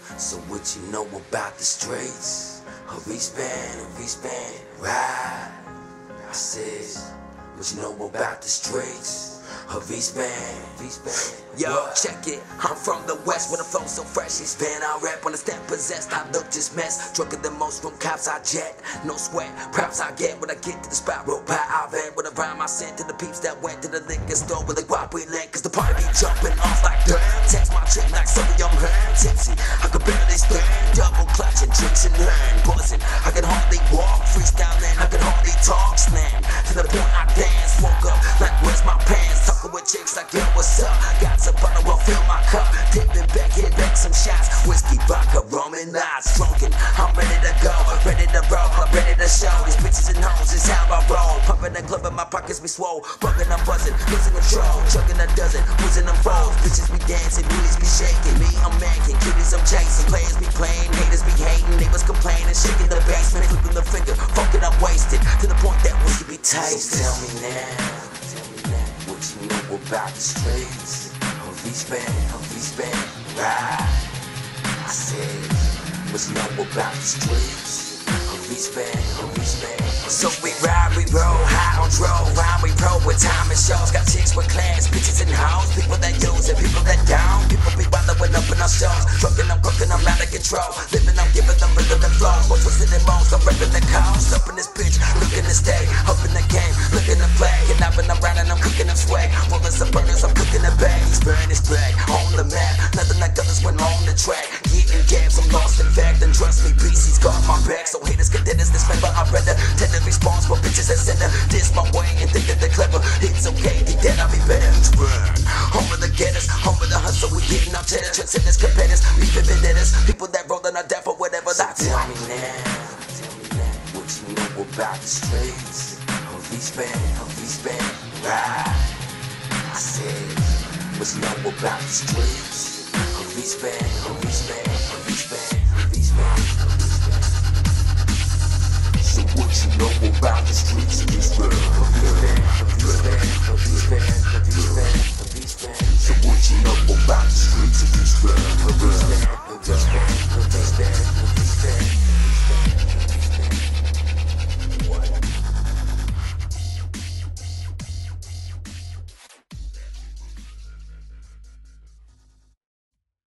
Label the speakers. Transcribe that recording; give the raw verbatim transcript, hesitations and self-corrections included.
Speaker 1: So what you know about the streets? A wristband, a wristband, right? I said, what you know about the streets? A wristband, wristband. Yo, check it. I'm from the west, where the flow so fresh. It's been I rap when I stand possessed. I look this mess, drunker than most from cops I jet. No sweat, props I get when I get to the spot. Roll by I vent with a rhyme I sent to the peeps that went to the liquor store with a guap we lent. Cause the party be jumping off like dirt. Text my chick like some of y'all heard. Tipsy, I could barely stand. Double clutching, drinks and learn. Buzzing, I can hardly walk. Freestyling, I can hardly talk. Slam, to the point I dance. Woke up like where's my pants? Talking with chicks like yo, what's up? Got some butter, will fill my cup. Dipping back, hit back some shots. Whiskey, vodka, rum and knots. Drunken, I'm ready to go. Ready to roll, I'm ready to show. These bitches and hoes is how I roll. Pumping the club and my pockets be swole. Bugging, I'm buzzing, losing control. Chugging a dozen, losing them foes. Bitches be dancing, booties be shaking. Me, I'm macking, cuties I'm chasing. Players be playing, haters be hating. Neighbors complaining, shaking the basement. Flipping the finger, fucking I'm wasted. To the point that whiskey be tasted. So tell me now. What you know about the streets? A wristband, a wristband, right? I said, what you know about the streets? A wristband, a wristband. So we ride, we roll, high on drove, rhyme, we pro with time and shows. Got chicks with class, bitches and hoes, people that use and people that don't. People be wildin' up in our shows, drunkin', I'm cooking, I'm out of control. Living, I'm giving them rhythm and flow. More twisted and moans, I'm reppin' the coast. Up in this bitch, looking to stay, up in the game, looking to play. And I've been around and I'm cooking up swag. Rolling some burners, I'm cooking the bags. Burn this bag on the map, nothing like others when on the track. Getting gas, I'm lost in fact, and trust me, B C's got my back. So haters, contenders, this member, I rather tend to response for bitches that send her this my way and think that they're clever. It's okay, think that I'll be better. Home of the getters, home of the hustle, we getting our cheddar. Transcendence, competitors, people vendettas, people that rollin' our death or whatever. So that's tell me now, tell me now, what you know about the streets? A wristband, a wristband, right? I said, what you know about the streets? A wristband, a wristband, a wristband, a wristband, a wristband. So what you know about